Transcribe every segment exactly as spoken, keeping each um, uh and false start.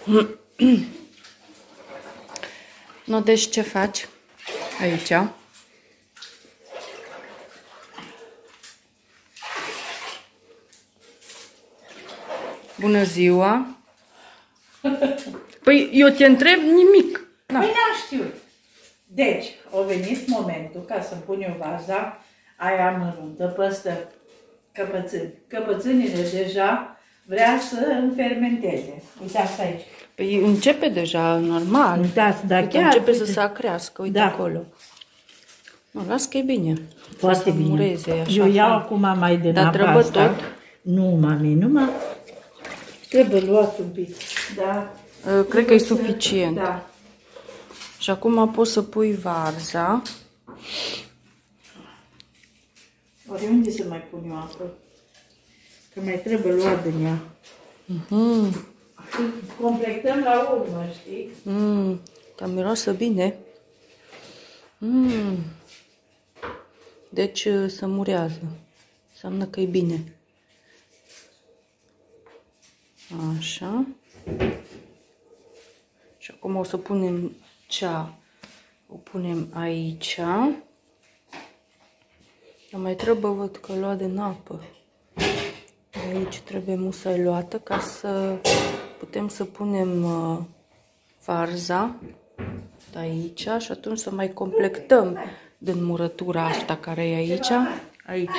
No, deci ce faci aici? Bună ziua! Păi eu te întreb nimic. Da. Păi n-am știut. Deci, a venit momentul ca să-mi pun eu vaza aia măruntă păstă căpățâni. Căpățânile deja vrea să înfermenteze. Uitați aici. Păi începe deja, normal. Uitați, dar uite, chiar... începe uite. să se crească, uite da. acolo. Nu, las că e bine. Foarte bine. Mureze, așa, eu iau acum mai de dar trebuie tot? Nu, mami, numai trebuie luat un pic. Da. Uh, cred că e suficient. Da. Și acum poți să pui varza. Oriunde să mai pun eu apă? Că mai trebuie luat din ea. Mm-hmm. Completăm la urmă, știi? Mm, dar miroasă bine. Mm. Deci se murează. Înseamnă că e bine. Așa. Și acum o să punem cea. O punem aici. Dar mai trebuie, văd că lua din apă. Aici trebuie musai luată ca să putem să punem uh, varza de aici și atunci să mai completăm din murătura asta care e aici. Aici.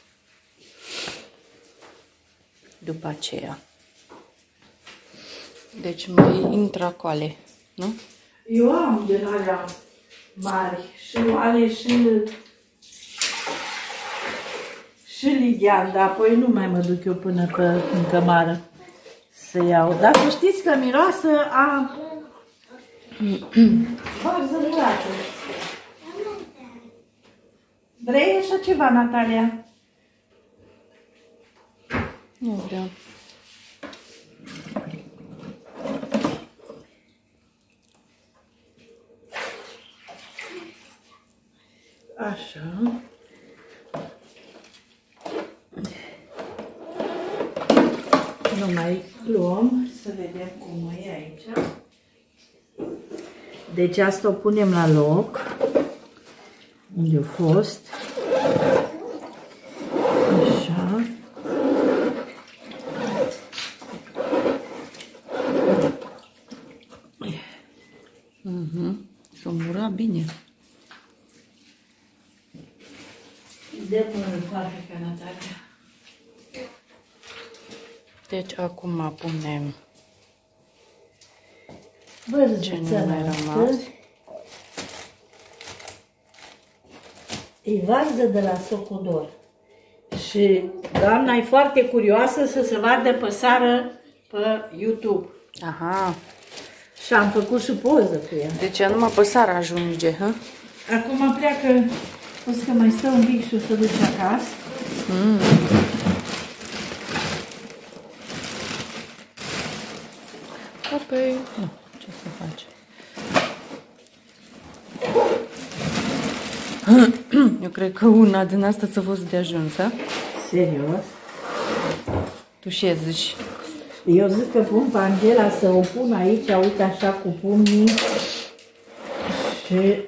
După aceea. Deci mai intră acolo, nu? Eu am din alea mari și ale și și ligian, dar apoi nu mai mă duc eu până pe, în cămară să iau. Dar să știți că miroasă a varză murată. Vrei așa ceva, Natalia? Nu vreau. Așa. Nu mai luăm, să vedem cum e aici. Deci asta o punem la loc, unde a fost. Așa. Mhm. S-o mura bine. De până în fabrica, Natalia. Deci acum punem ce nu mai rămas. E varză de la Socodor. Și doamna e foarte curioasă să se vadă pe seară pe YouTube. Aha. Și am făcut și poză cu ea. Deci ea numai pe seară ajunge, hă? Acum pleacă, o să mai stă un pic și o să duce acasă. Mm. Apoi, nu, ce să faci? Eu cred că una din asta ți-a fost de ajuns, ha? Serios? Tu ce zici? Eu zic că pun pe Angela să o pun aici, uite așa cu pumnii. Și...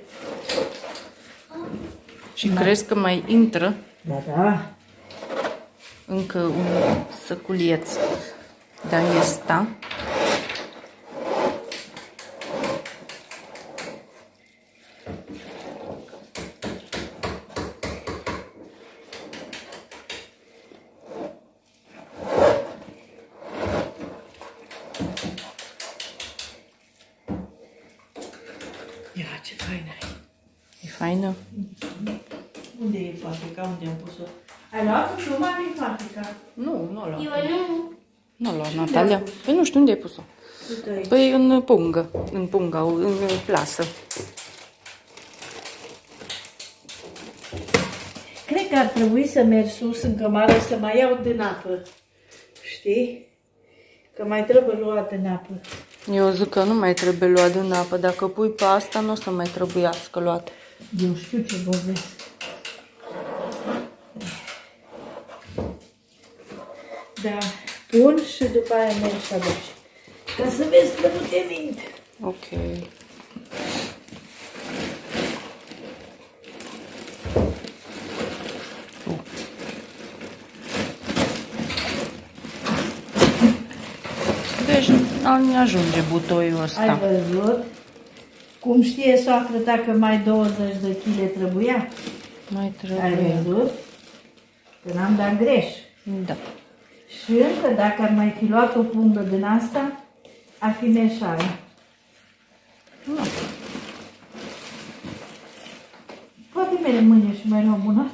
Și mai... crezi că mai intră? Da, da. Încă un săculieț de asta. Ia, ce faină e. E faină? Unde e paprika? Unde am pus-o? Ai luat-o tu, mami, paprika? Nu, nu o luat. Eu nu. Nu o luat, Natalia. Păi nu știu unde ai pus-o. Păi în pungă, în punga, în plasă. Cred că ar trebui să merg sus în cămară să mai iau din apă. Știi? Că mai trebuie luat din apă. Eu zic că nu mai trebuie luat din apă. Dacă pui pe asta, nu o să mai trebuiască luat. Eu știu ce vorbesc. Da, pun și după aia merg să aduci. Ca să vezi că nu te mint. Ok. Deci nu ajunge butoiul ăsta. Ai văzut? Cum știe soacră dacă mai douăzeci de kilograme trebuia? Mai trebuie. Ai văzut? Că n-am dat greș. Da. Și încă dacă ar mai fi luat o pungă din asta, ar fi meșară. Nu. Poate mere mâine și mai luăm una.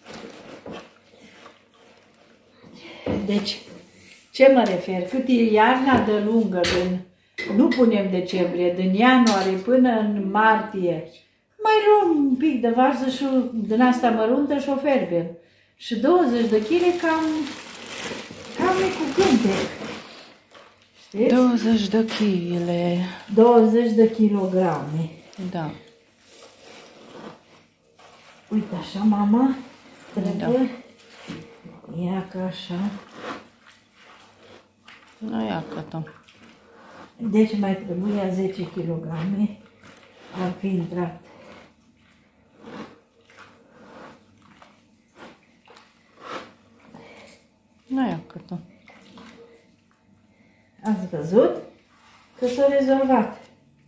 Deci, ce mă refer? Cât e iarna de lungă, din, nu punem decembrie, din ianuarie până în martie, mai luăm un pic de varză și din asta măruntă și o fervem. Și douăzeci de kilograme cam, cam e cu cântec. Știți? douăzeci de kilograme. douăzeci de kilograme. Da. Uite așa, mama, trebuie. Da. Ia ca așa. Nu ia că Deci mai trebuia zece kilograme. Ar fi intrat. Nu ia că Ați văzut că s-a rezolvat.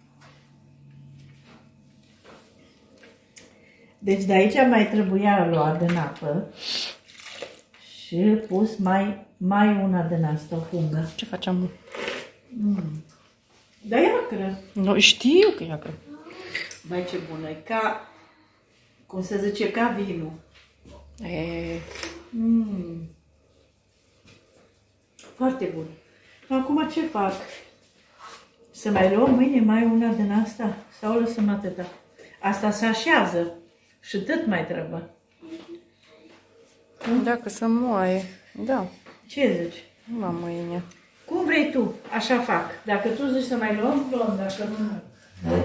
Deci de aici mai trebuia luat din apă și pus mai, mai una din asta, o fungă. Ce facem? Mm. Dar iacră. Nu, știu că iacră. Mai ce bună, e ca, cum se zice, ca vinul. E... Mm. Foarte bun. Acum ce fac? Să mai luăm mâine mai una din asta? Sau lăsăm atâta? Asta se așează și tot mai trebuie. Dacă să moaie, da. Ce zici? Nu la mâine. Cum vrei tu, așa fac. Dacă tu zici să mai luăm, luăm, dacă nu, nu.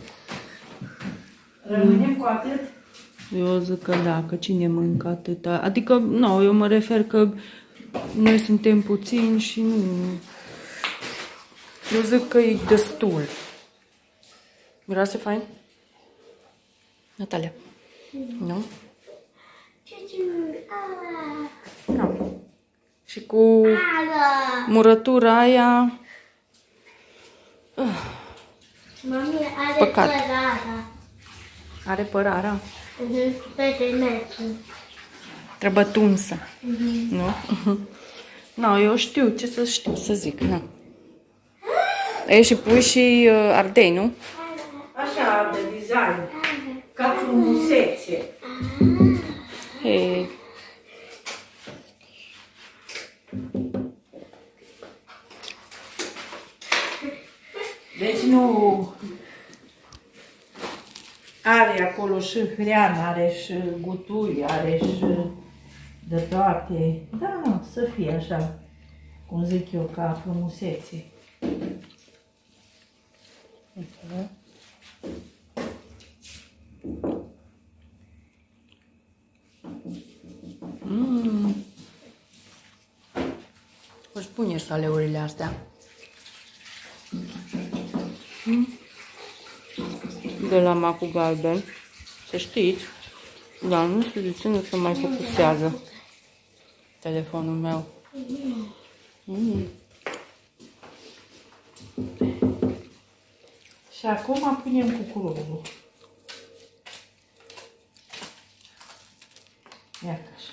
Rămânem cu atât? Eu zic că da, că cine mâncă atâta. Adică, nu, eu mă refer că noi suntem puțini și nu... Eu zic că e destul. Miroase fain? Natalia? Nu? Nu. Și cu murătura aia... Mami are Păcat. părara. Are părara. Mhm, pe demersul. Trebuie tunsă. Mhm. Nu? Nu, eu știu ce să știu să zic. Nu. E și pui și uh, ardei, nu? Așa, de design. Ca frumusețe. Hei. Deci nu are acolo și hrean, are și gutui, are și de toate. Da, nu, să fie așa, cum zic eu, ca frumusețe. Mm. Își pune saleurile astea. Mm. De la macul galben. Să știți. Dar nu știu de ce nu se mai focusează telefonul meu. Mm. Și acum punem cucuruzul. Iată așa.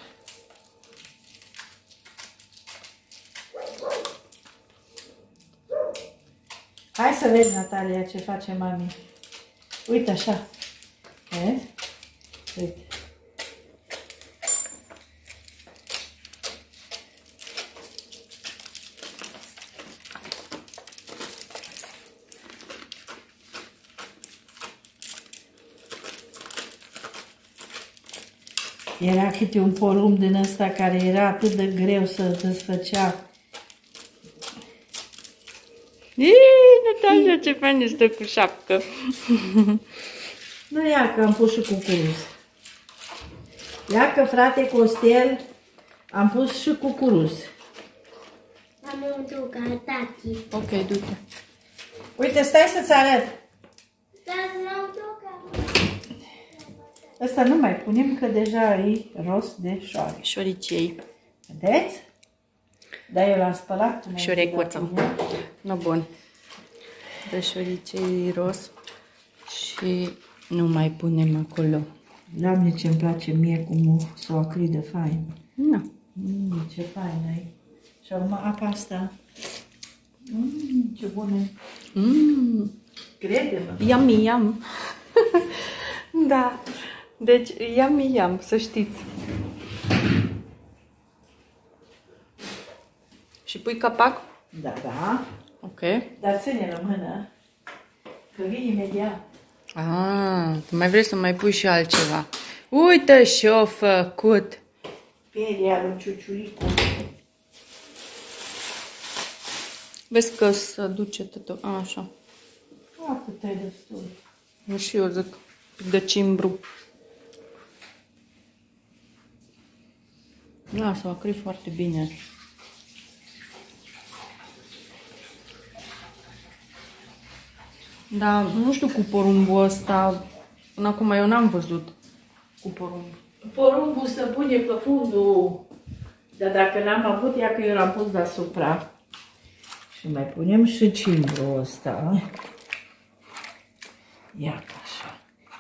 Hai să vezi, Natalia, ce face mami. Uite așa. Vezi? Uite. Era câte un porumb din ăsta care era atât de greu să desfăcea. Iii, Natalia, ce fain este cu șapcă. Nu ia că am pus și cucuruz. Ia că, frate Costel, am pus și cucuruz. Mami, mă duc la tati. Ok, du-te. Uite, stai să-ți arăt. Dar mă duc la... Ăsta nu mai punem, că deja e rost de șoare. Șoricei. Vedeți? Dar eu l-am spălat. Șorecuță. No, bun. De șoricei roz. Și nu mai punem acolo. Doamne, ce-mi place mie cum s-o acridă fain. Nu. Mm, ce fain e. Și acum apa asta. Mm, ce bună. Mmm. Crede-mă. Yummy, yum. Da. Deci, yummy, yum, să știți. Și pui capac? Da, da. Ok. Dar ține-l în mână. Că vine imediat. Ah, tu mai vrei să mai pui și altceva. Uite și-o făcut. Peria lui Ciuciulicu. Vezi că se duce totul. A, așa. Atât e destul. Nu și eu zic de cimbru. Da, s-o acri foarte bine. Da, nu știu cu porumbul ăsta. Până acum eu n-am văzut cu porumb. Porumbul se pune pe fundul. Dar dacă n-am avut, ia că eu l-am pus deasupra. Și mai punem și cimbrul ăsta. Ia așa.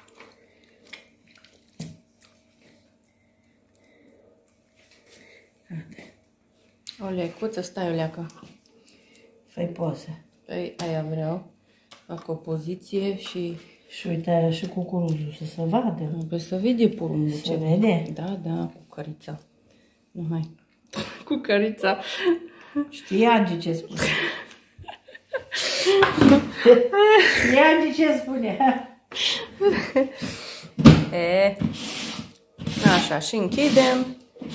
O lecuță, stai o leacă. Fă-i poze. Păi aia vreau. Fac o poziție și... Și uite, și cucuruzul să se vadă. Păi să vede porumbul. Se ce vede? Da, da, cu cărița. Nu, hai. Cu cărița. Știi, Angi, ce spune? Știi, Angi, ce spune? E. Așa, și închidem.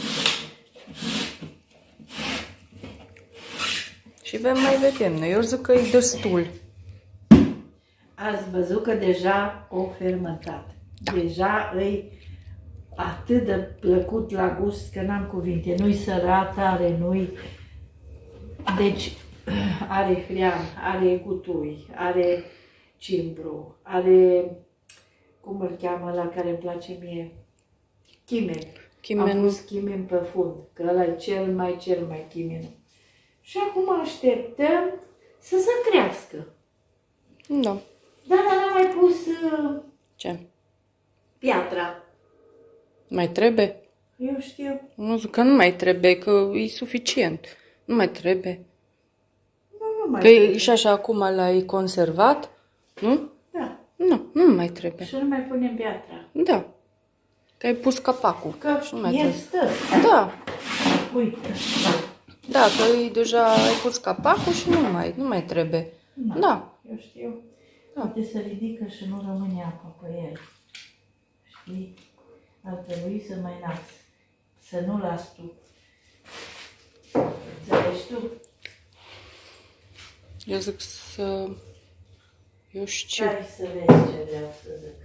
Și mai vedem. Noi eu zic că e destul. Ați văzut că deja o fermentat. Da. Deja e atât de plăcut la gust că n-am cuvinte. Nu-i sărat, are, nu-i... Deci are hrean, are gutui, are cimbru, are... Cum îl cheamă la care îmi place mie? Chimen. Chimen. Am pus chimen pe fund, că ăla e cel mai, cel mai chimen. Și acum așteptăm să se crească. Da. Da, dar n-am mai pus uh, Ce? piatra. Mai trebuie? Eu știu. Nu zic că nu mai trebuie, că e suficient. Nu mai trebuie. Nu, nu mai Că trebuie. e și așa acum l-ai conservat, nu? Da. Nu, nu mai trebuie. Și nu mai punem piatra. Da. Că ai pus capacul. Că și nu mai el trebuie. stă. Da. Uite. Da, că e deja ai pus capacul și nu mai, nu mai trebuie. Da. Da. Eu știu. Da. Poate să ridică și nu rămâne apă pe el. Știi? Ar trebui să mai las. Să nu las tu. Înțelegi tu? Eu zic să... Eu știu. Hai să vezi ce vreau să zic.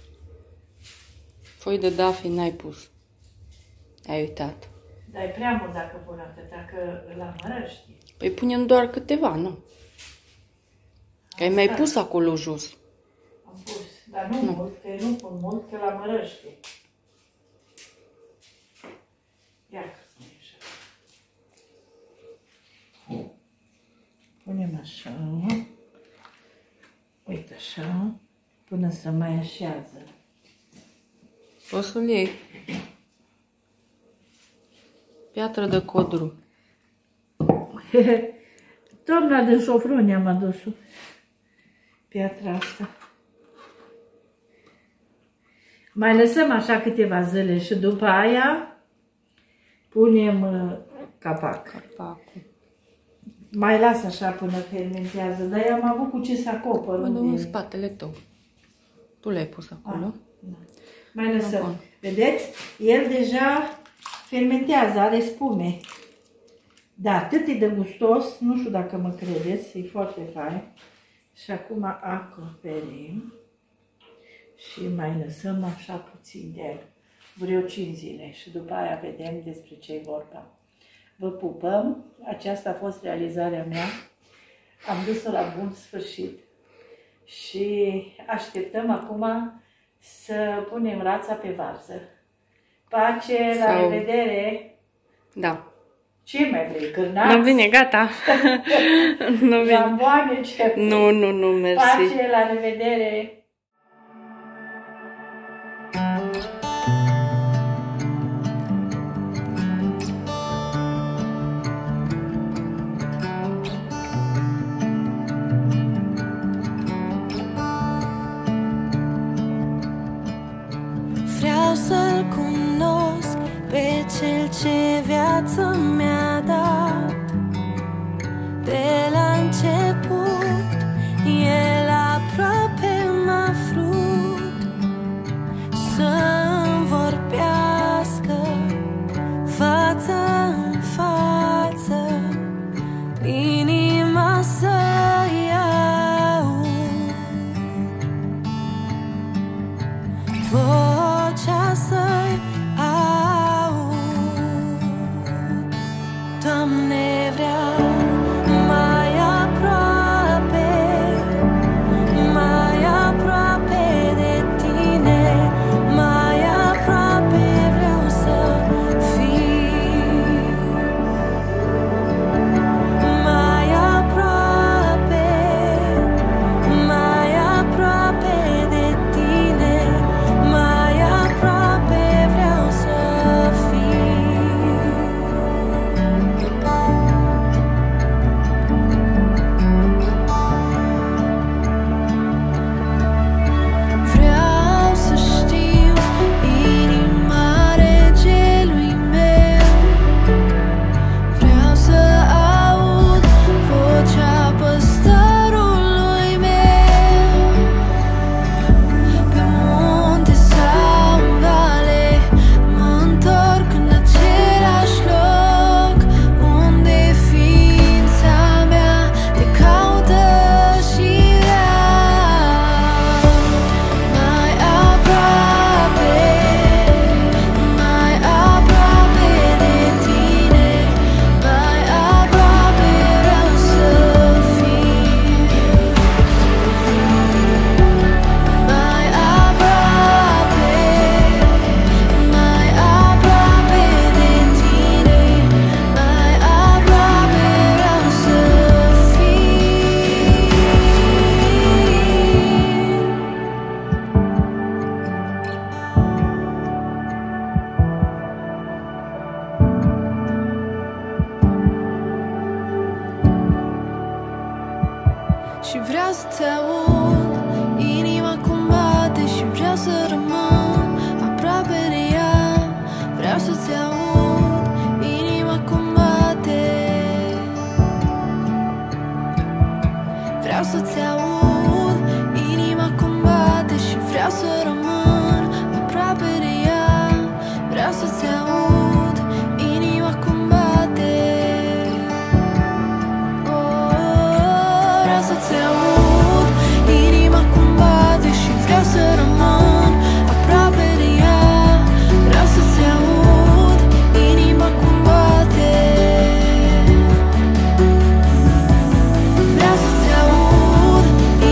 Foi de dafi n-ai pus. Ai uitat. Dar e prea mult dacă pun atâta, că îl amărăști. Păi punem doar câteva, nu? Că ai mai pus acolo jos. Am pus, dar nu, nu. mult, că eu nu pun mult, că îl amărăști. Ia că pune așa. Punem așa. Uite așa. Până să mai așează. Poți să-l iei. Piatră de codru. Doamna din Sofronia m-a dus-o. Piatra asta. Mai lăsăm așa câteva zile și după aia punem uh, capac. Capacul. Mai las așa până fermentează, dar eu am avut cu ce să acopăr. Mă duc unde în e. spatele tău. Tu l-ai pus acolo. Ah, da. Mai lăsăm. Bun. Vedeți? El deja fermentează, are spume. Da, atât e de gustos, nu știu dacă mă credeți, e foarte fain. Și acum acoperim și mai lăsăm așa puțin de el, vreo cinci zile și după aia vedem despre ce e vorba. vă pupăm. Aceasta a fost realizarea mea. Am dus-o la bun sfârșit și așteptăm acum să punem rața pe varză. Pace, la Sau... revedere! Da. Ce mai vrei? Cârnați? Nu, bine, gata. Nu, bine. Jamboane, ce vrei? Nu, nu, nu, mersi. Pace, la revedere! Vreau să-L cunosc pe Cel ce viață mi-a dat. De la început, El aproape m-a vrut să-mi vorbească față în față, inima să-i aud, vocea să-i aud. Doamne, vreau mai aproape, mai aproape de Tine, mai aproape vreau să fiu, mai aproape, mai aproape de Tine, mai aproape vreau să fiu. Vreau să știu inima regelui meu, vreau să aud vocea păstorului meu. Pe munte sau în vale, mă întorc în același loc, unde ființa mea te caută și vreau mai aproape, mai aproape de Tine, mai aproape vreau să fiu, mai aproape, mai aproape de Tine, mai aproape vreau să fiu. Și vreau să-ți aud inima cum bate și vreau să rămân aproape de ea. Vreau să-ți aud inima cum bate, vreau să-ți aud inima cum bate și vreau să rămân aproape de ea. Vreau să-ți aud inima cum bate. Vreau să-ți aud inima cum bate și vreau să rămân aproape de ea. Vreau să-ți aud inima cum bate. Vreau să-ți aud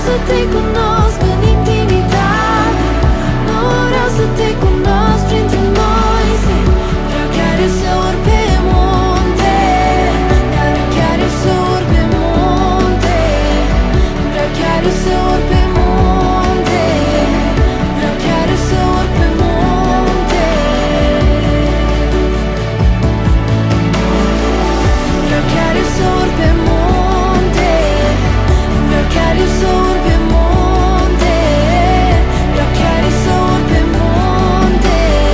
să te cunosc în intimitate, nu vreau să te cunosc printre noi. Vreau chiar eu să urc pe munte, dar chiar eu să urc pe munte. Vreau chiar eu să urc pe munte, vreau chiar eu să urc pe munte. Vreau chiar eu să urc pe munte, vreau chiar eu să urc pe munte, vreau chiar eu să urc pe munte.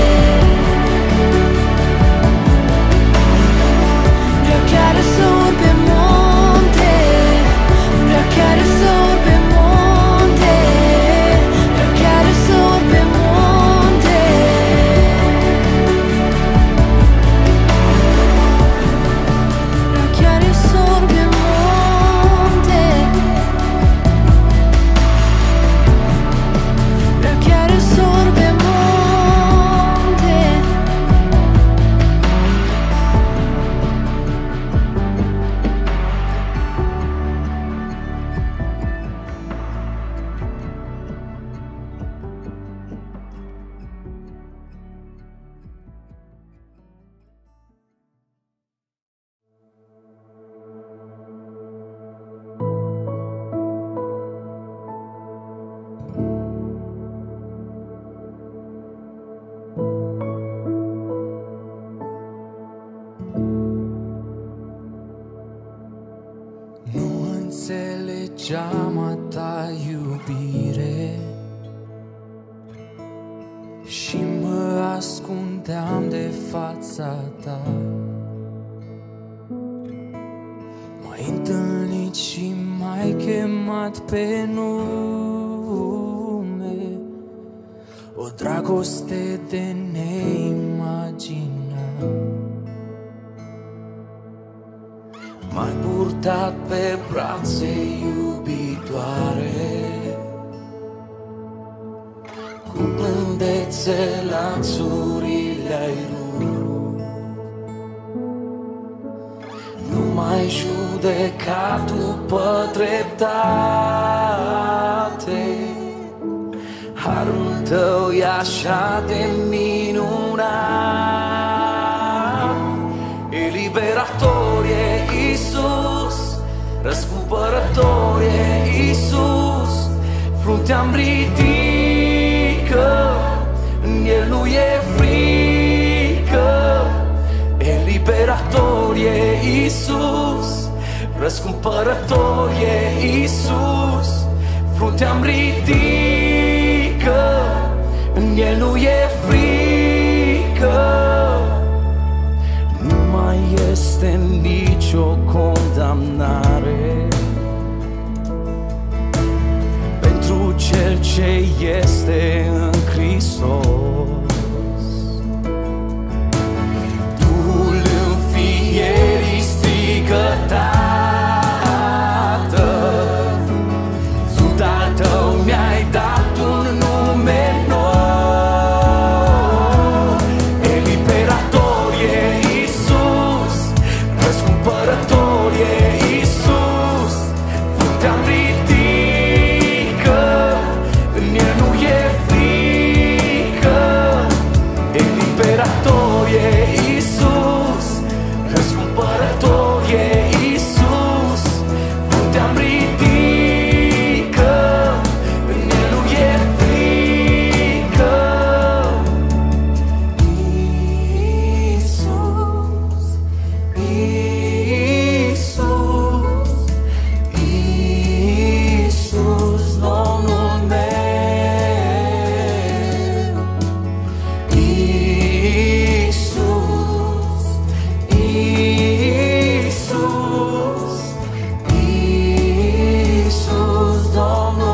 Vreau chiar eu să urc pe munte, vreau chiar eu să urc pe munte, vreau chiar eu să urc pe munte. Vreau chiar eu să urc pe munte, vreau chiar eu să urc pe munte. Nu înțelegeam a ta iubire și mă ascundeam de fața ta. M-ai întâlnit și m-ai chemat pe nume, o dragoste de neimaginat. M-ai purtat pe brațe iubitoare, cu blândețe lanțurile ai rupt. Nu m-ai judecat după dreptate, harul tău e așa de minunat. Eliberator e Iisus, răscumpărător e Iisus, fruntea-mi ridică, în El nu e frică. Eliberator e Iisus, răscumpărător e Iisus, fruntea-mi ridică, în El nu e frică. Nu mai este nicio condamnare pentru cel ce este în Hristos. Duhul înfierii strigă Tată, sunt al tău, mi-ai dat un nume nou. Eliberator e Iisus, răscumpărător e Iisus, fruntea-mi ridică, în El nu e frică. Eliberator e Iisus, răscumpărător e Iisus, fruntea-mi ridică, în El nu e frică. Iisus, Iisus, Iisus, Domnul meu. Iisus, Iisus, Iisus, Domnul